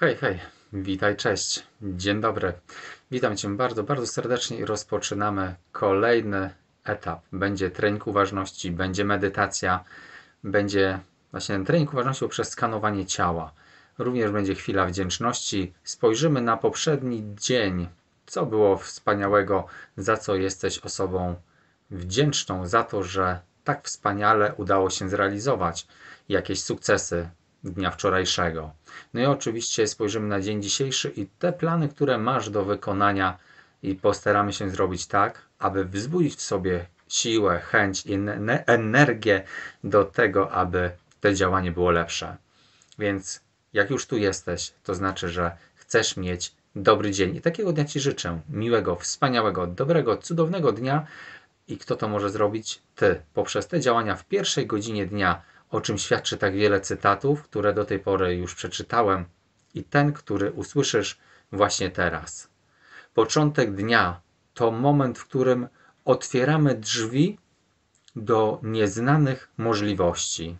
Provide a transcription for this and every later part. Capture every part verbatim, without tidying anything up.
Hej, hej, witaj, cześć, dzień dobry. Witam Cię bardzo, bardzo serdecznie i rozpoczynamy kolejny etap. Będzie trening uważności, będzie medytacja, będzie właśnie ten trening uważności poprzez skanowanie ciała. Również będzie chwila wdzięczności. Spojrzymy na poprzedni dzień, co było wspaniałego, za co jesteś osobą wdzięczną, za to, że tak wspaniale udało się zrealizować jakieś sukcesy dnia wczorajszego. No i oczywiście spojrzymy na dzień dzisiejszy i te plany, które masz do wykonania, i postaramy się zrobić tak, aby wzbudzić w sobie siłę, chęć i energię do tego, aby to działanie było lepsze. Więc jak już tu jesteś, to znaczy, że chcesz mieć dobry dzień. I takiego dnia Ci życzę. Miłego, wspaniałego, dobrego, cudownego dnia. I kto to może zrobić? Ty. Poprzez te działania w pierwszej godzinie dnia, o czym świadczy tak wiele cytatów, które do tej pory już przeczytałem, i ten, który usłyszysz właśnie teraz. Początek dnia to moment, w którym otwieramy drzwi do nieznanych możliwości.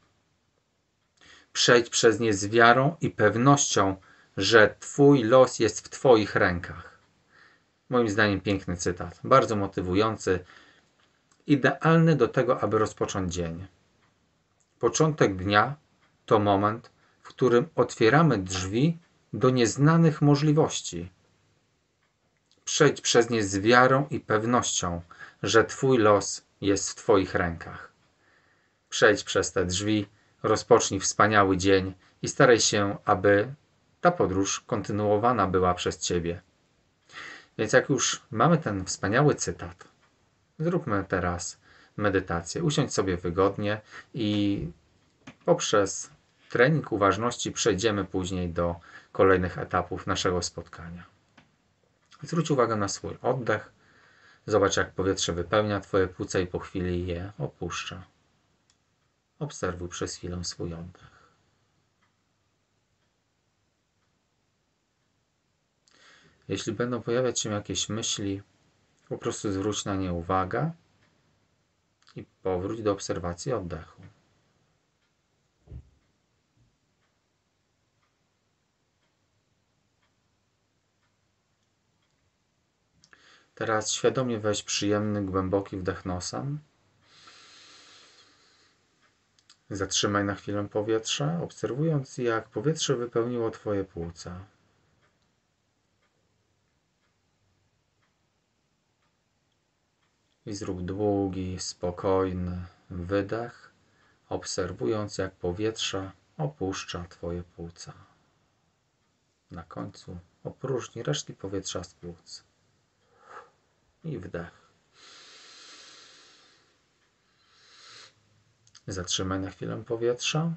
Przejdź przez nie z wiarą i pewnością, że Twój los jest w Twoich rękach. Moim zdaniem piękny cytat, bardzo motywujący, idealny do tego, aby rozpocząć dzień. Początek dnia to moment, w którym otwieramy drzwi do nieznanych możliwości. Przejdź przez nie z wiarą i pewnością, że Twój los jest w Twoich rękach. Przejdź przez te drzwi, rozpocznij wspaniały dzień i staraj się, aby ta podróż kontynuowana była przez Ciebie. Więc jak już mamy ten wspaniały cytat, zróbmy teraz medytację. Usiądź sobie wygodnie i poprzez trening uważności przejdziemy później do kolejnych etapów naszego spotkania. Zwróć uwagę na swój oddech. Zobacz, jak powietrze wypełnia Twoje płuca i po chwili je opuszcza. Obserwuj przez chwilę swój oddech. Jeśli będą pojawiać się jakieś myśli, po prostu zwróć na nie uwagę i powróć do obserwacji oddechu. Teraz świadomie weź przyjemny, głęboki wdech nosem. Zatrzymaj na chwilę powietrze, obserwując, jak powietrze wypełniło Twoje płuca. I zrób długi, spokojny wydech, obserwując, jak powietrze opuszcza Twoje płuca. Na końcu opróżnij resztki powietrza z płuc. I wdech. Zatrzymaj na chwilę powietrze.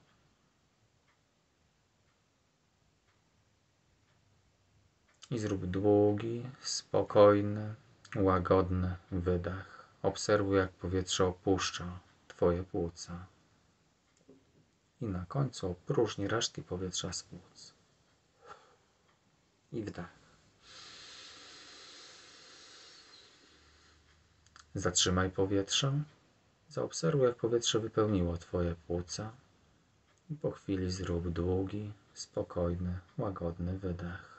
I zrób długi, spokojny, łagodny wydech. Obserwuj, jak powietrze opuszcza Twoje płuca. I na końcu opróżnij resztki powietrza z płuc. I wdech. Zatrzymaj powietrze. Zaobserwuj, jak powietrze wypełniło Twoje płuca. I po chwili zrób długi, spokojny, łagodny wydech.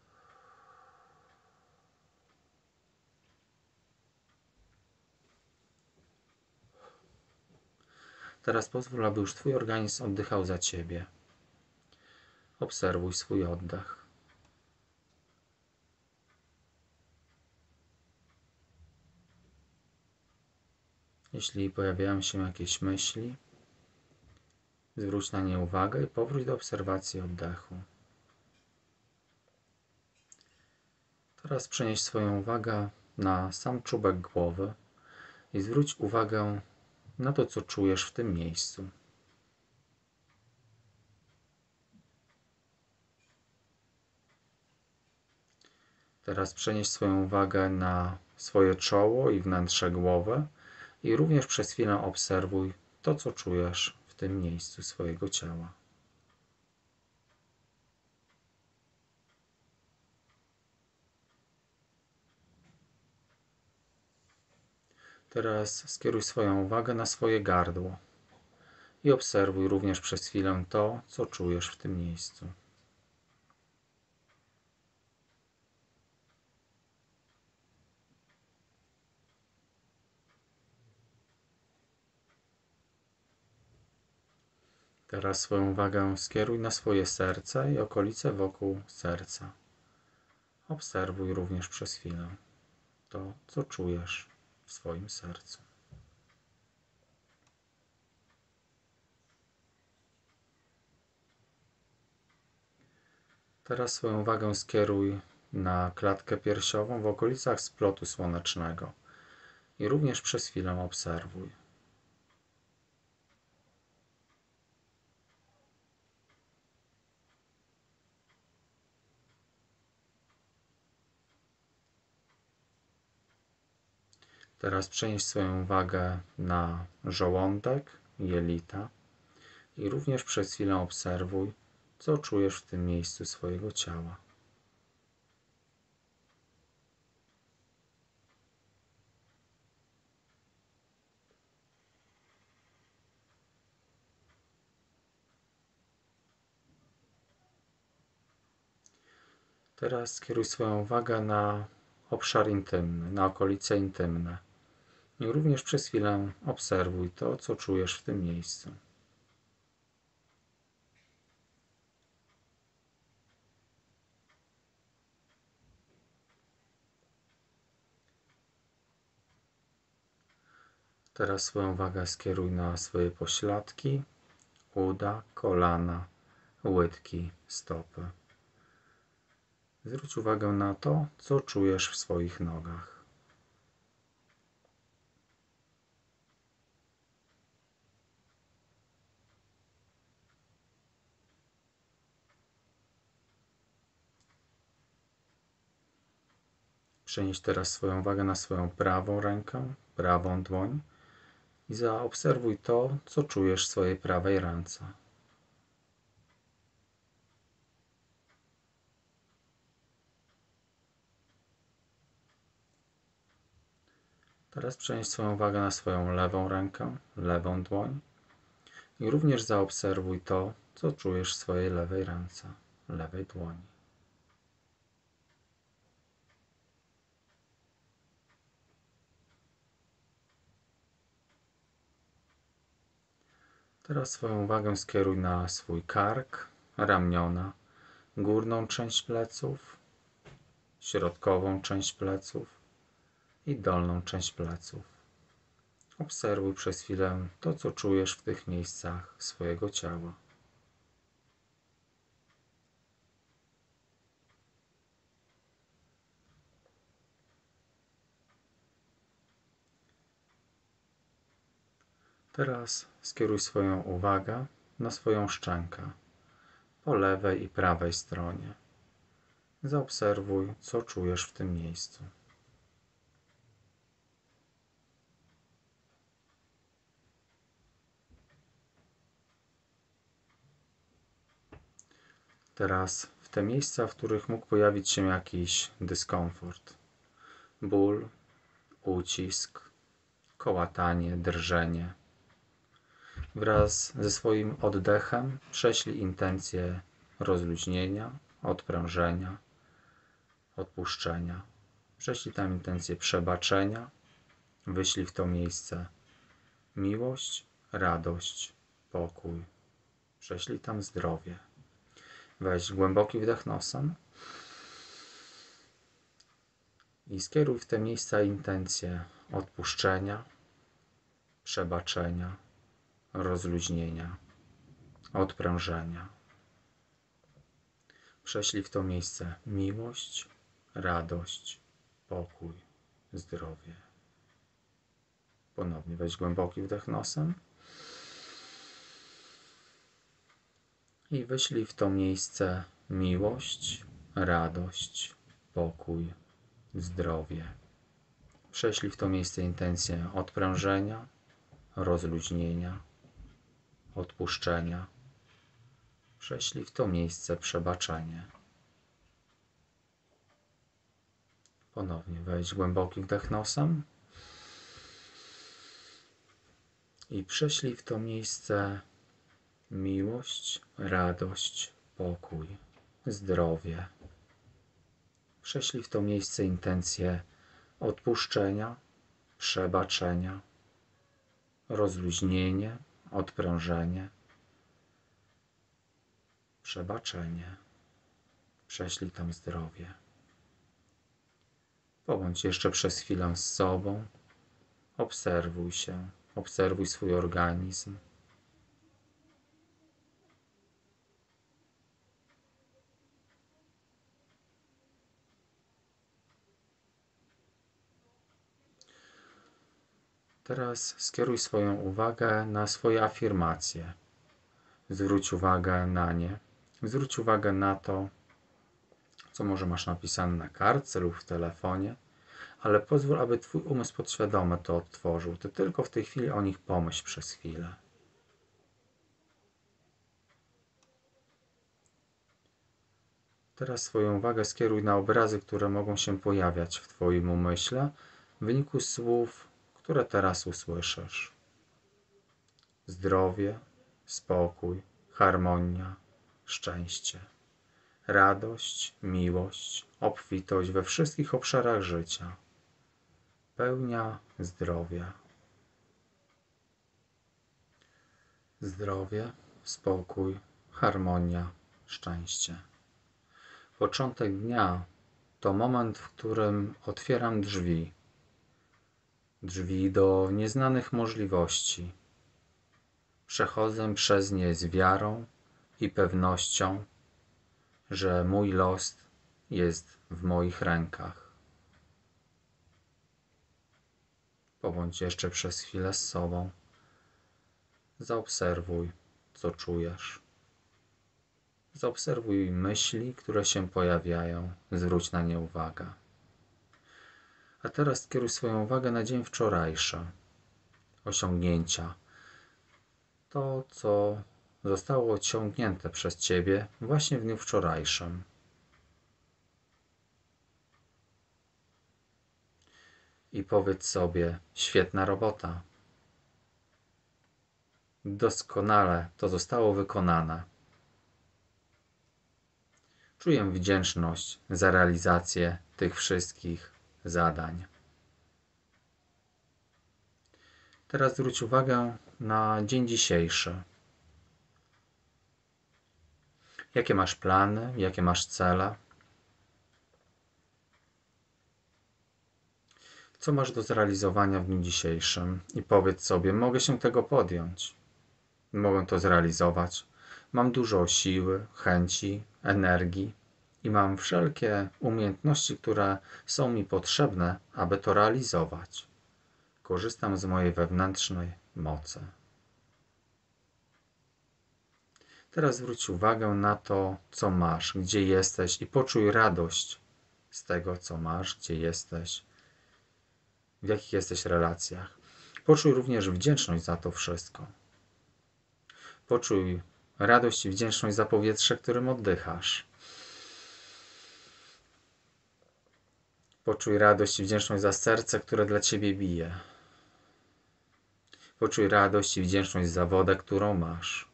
Teraz pozwól, aby już Twój organizm oddychał za Ciebie. Obserwuj swój oddech. Jeśli pojawiają się jakieś myśli, zwróć na nie uwagę i powróć do obserwacji oddechu. Teraz przenieś swoją uwagę na sam czubek głowy i zwróć uwagę na to, co czujesz w tym miejscu. Teraz przenieś swoją uwagę na swoje czoło i wnętrze głowy i również przez chwilę obserwuj to, co czujesz w tym miejscu swojego ciała. Teraz skieruj swoją uwagę na swoje gardło i obserwuj również przez chwilę to, co czujesz w tym miejscu. Teraz swoją uwagę skieruj na swoje serce i okolice wokół serca. Obserwuj również przez chwilę to, co czujesz w swoim sercu. Teraz swoją uwagę skieruj na klatkę piersiową w okolicach splotu słonecznego i również przez chwilę obserwuj. Teraz przenieś swoją uwagę na żołądek, jelita i również przez chwilę obserwuj, co czujesz w tym miejscu swojego ciała. Teraz skieruj swoją uwagę na obszar intymny, na okolice intymne i również przez chwilę obserwuj to, co czujesz w tym miejscu. Teraz swoją uwagę skieruj na swoje pośladki, uda, kolana, łydki, stopy. Zwróć uwagę na to, co czujesz w swoich nogach. Przenieś teraz swoją uwagę na swoją prawą rękę, prawą dłoń i zaobserwuj to, co czujesz w swojej prawej ręce. Teraz przenieś swoją uwagę na swoją lewą rękę, lewą dłoń i również zaobserwuj to, co czujesz w swojej lewej ręce, lewej dłoni. Teraz swoją uwagę skieruj na swój kark, ramiona, górną część pleców, środkową część pleców i dolną część pleców. Obserwuj przez chwilę to, co czujesz w tych miejscach swojego ciała. Teraz skieruj swoją uwagę na swoją szczękę po lewej i prawej stronie. Zaobserwuj, co czujesz w tym miejscu. Teraz w te miejsca, w których mógł pojawić się jakiś dyskomfort, ból, ucisk, kołatanie, drżenie. Wraz ze swoim oddechem prześlij intencję rozluźnienia, odprężenia, odpuszczenia. Prześlij tam intencję przebaczenia. Wyślij w to miejsce miłość, radość, pokój. Prześlij tam zdrowie. Weź głęboki wdech nosem i skieruj w te miejsca intencję odpuszczenia, przebaczenia, rozluźnienia, odprężenia. Prześlij w to miejsce miłość, radość, pokój, zdrowie. Ponownie weź głęboki wdech nosem i wyślij w to miejsce miłość, radość, pokój, zdrowie. Prześlij w to miejsce intencję odprężenia, rozluźnienia, odpuszczenia. Prześlij w to miejsce przebaczenie. Ponownie weź głęboki wdech nosem i prześlij w to miejsce miłość, radość, pokój, zdrowie. Prześlij w to miejsce intencję odpuszczenia, przebaczenia, rozluźnienie, odprężenie. przebaczenie. Prześlij tam zdrowie. Pobądź jeszcze przez chwilę z sobą. Obserwuj się. Obserwuj swój organizm. Teraz skieruj swoją uwagę na swoje afirmacje. Zwróć uwagę na nie. Zwróć uwagę na to, co może masz napisane na kartce lub w telefonie, ale pozwól, aby Twój umysł podświadomy to odtworzył. Ty tylko w tej chwili o nich pomyśl przez chwilę. Teraz swoją uwagę skieruj na obrazy, które mogą się pojawiać w Twoim umyśle w wyniku słów, które teraz usłyszysz. Zdrowie, spokój, harmonia, szczęście, radość, miłość, obfitość we wszystkich obszarach życia, pełnia zdrowia. Zdrowie, spokój, harmonia, szczęście. Początek dnia to moment, w którym otwieram drzwi. Drzwi do nieznanych możliwości. Przechodzę przez nie z wiarą i pewnością, że mój los jest w moich rękach. Pobądź jeszcze przez chwilę z sobą. Zaobserwuj, co czujesz. Zaobserwuj myśli, które się pojawiają. Zwróć na nie uwagę. A teraz skieruj swoją uwagę na dzień wczorajszy. Osiągnięcia. To, co zostało osiągnięte przez Ciebie właśnie w dniu wczorajszym. I powiedz sobie, świetna robota. Doskonale to zostało wykonane. Czuję wdzięczność za realizację tych wszystkich zadań. Teraz zwróć uwagę na dzień dzisiejszy. Jakie masz plany, jakie masz cele? Co masz do zrealizowania w dniu dzisiejszym? I powiedz sobie, mogę się tego podjąć. Mogę to zrealizować. Mam dużo siły, chęci, energii i mam wszelkie umiejętności, które są mi potrzebne, aby to realizować. Korzystam z mojej wewnętrznej mocy. Teraz zwróć uwagę na to, co masz, gdzie jesteś i poczuj radość z tego, co masz, gdzie jesteś, w jakich jesteś relacjach. Poczuj również wdzięczność za to wszystko. Poczuj radość i wdzięczność za powietrze, którym oddychasz. Poczuj radość i wdzięczność za serce, które dla Ciebie bije. Poczuj radość i wdzięczność za wodę, którą masz.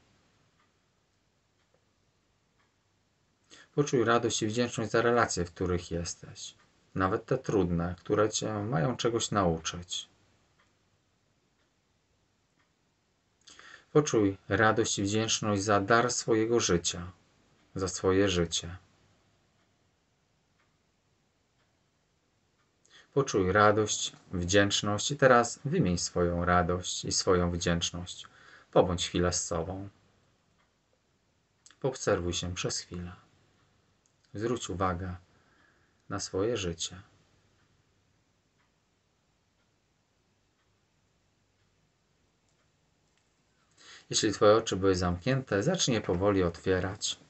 Poczuj radość i wdzięczność za relacje, w których jesteś. Nawet te trudne, które Cię mają czegoś nauczyć. Poczuj radość i wdzięczność za dar swojego życia, za swoje życie. Poczuj radość, wdzięczność i teraz wymień swoją radość i swoją wdzięczność. Pobądź chwilę z sobą. Poobserwuj się przez chwilę. Zwróć uwagę na swoje życie. Jeśli Twoje oczy były zamknięte, zacznij je powoli otwierać.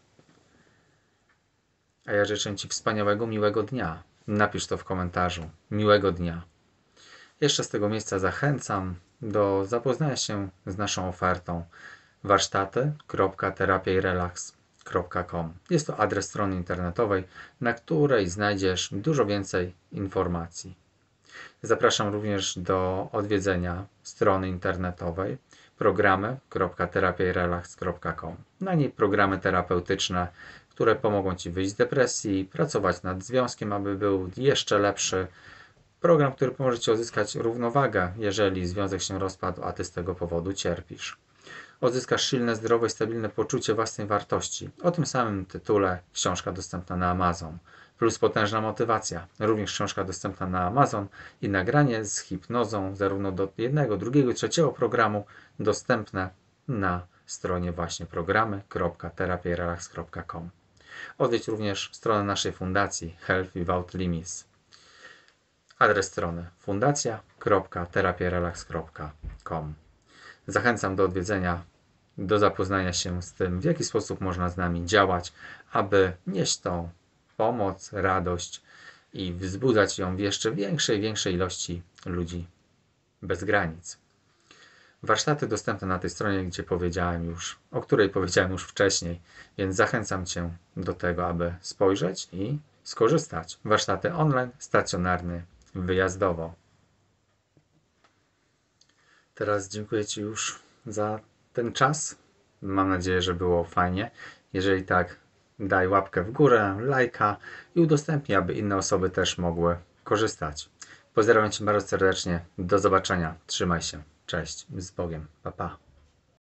A ja życzę Ci wspaniałego, miłego dnia. Napisz to w komentarzu. Miłego dnia. Jeszcze z tego miejsca zachęcam do zapoznania się z naszą ofertą warsztaty kropka terapia i relaks kropka com. Jest to adres strony internetowej, na której znajdziesz dużo więcej informacji. Zapraszam również do odwiedzenia strony internetowej programy kropka terapia i relaks kropka com. Na niej programy terapeutyczne, które pomogą Ci wyjść z depresji, pracować nad związkiem, aby był jeszcze lepszy. Program, który pomoże Ci uzyskać równowagę, jeżeli związek się rozpadł, a Ty z tego powodu cierpisz. odzyskasz silne, zdrowe i stabilne poczucie własnej wartości. O tym samym tytule książka dostępna na Amazon. Plus potężna motywacja. Również książka dostępna na Amazon i nagranie z hipnozą zarówno do jednego, drugiego, trzeciego programu dostępne na stronie właśnie programy kropka terapia i relaks kropka com. Odwiedź również stronę naszej fundacji Health Without Limits. Adres strony fundacja kropka terapia i relaks kropka com. Zachęcam do odwiedzenia, do zapoznania się z tym, w jaki sposób można z nami działać, aby nieść tą pomoc, radość i wzbudzać ją w jeszcze większej, większej ilości ludzi bez granic. Warsztaty dostępne na tej stronie, gdzie powiedziałem już, o której powiedziałem już wcześniej, więc zachęcam Cię do tego, aby spojrzeć i skorzystać. Warsztaty online, stacjonarne, wyjazdowo. Teraz dziękuję Ci już za ten czas. Mam nadzieję, że było fajnie. Jeżeli tak, daj łapkę w górę, lajka i udostępnij, aby inne osoby też mogły korzystać. Pozdrawiam Cię bardzo serdecznie. Do zobaczenia. Trzymaj się. Cześć. Z Bogiem. Pa, pa.